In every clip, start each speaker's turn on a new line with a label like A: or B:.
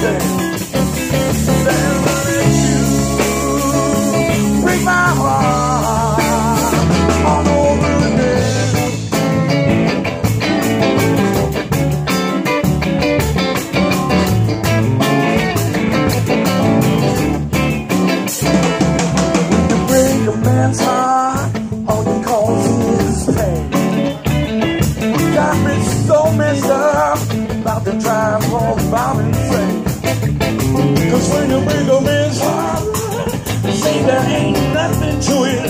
A: crazy. Then let you break my heart all over again. When you break a man's heart, all you cause is pain. Got me so messed up, about to drive all about insane. Cause when you break a man's heart, say there ain't nothing to it.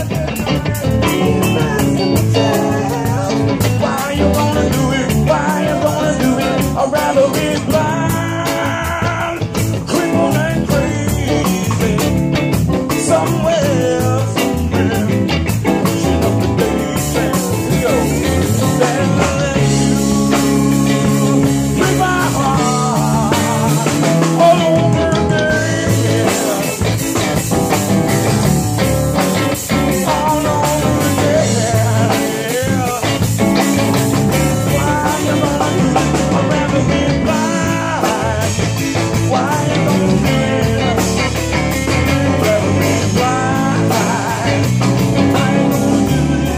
A: Why you gonna do it? Why you gonna do it? I'd rather be blind, crippled and crazy. Somewhere, pushing up the bass and yo, then let you break my heart all over again. All over again. Why you gonna do it? I'd rather be blind. Why you gonna do it? I'd rather be blind. Why you gonna do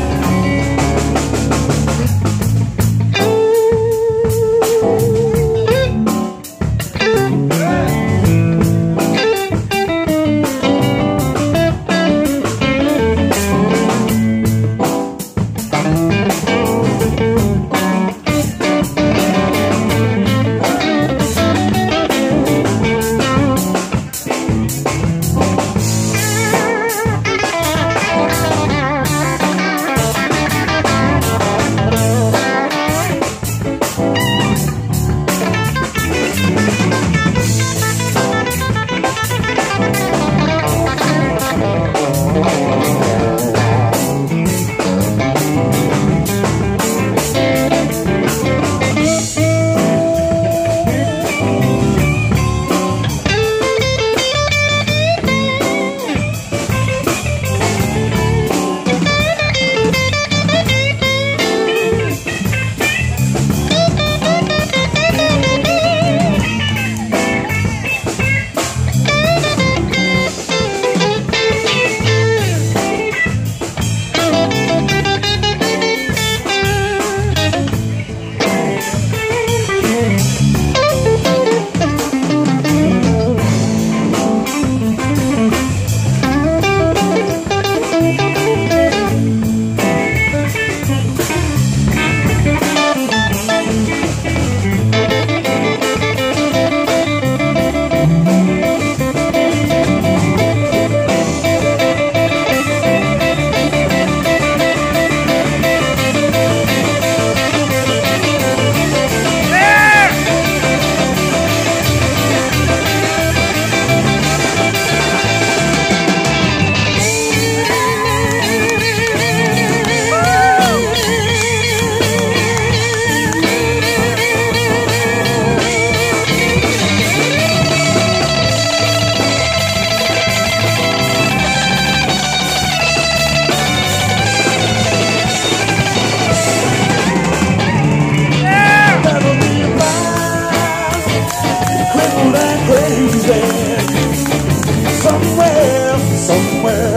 A: somewhere, somewhere,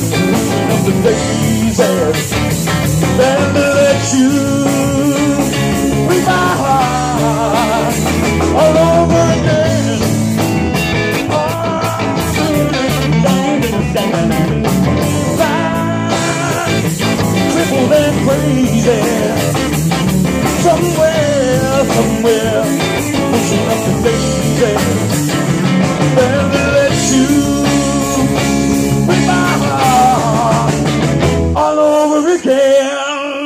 A: of the daisies, then let you break my heart all over again. Crippled and crazy, somewhere, somewhere, pushing up the daisies, then let you break my heart all over again.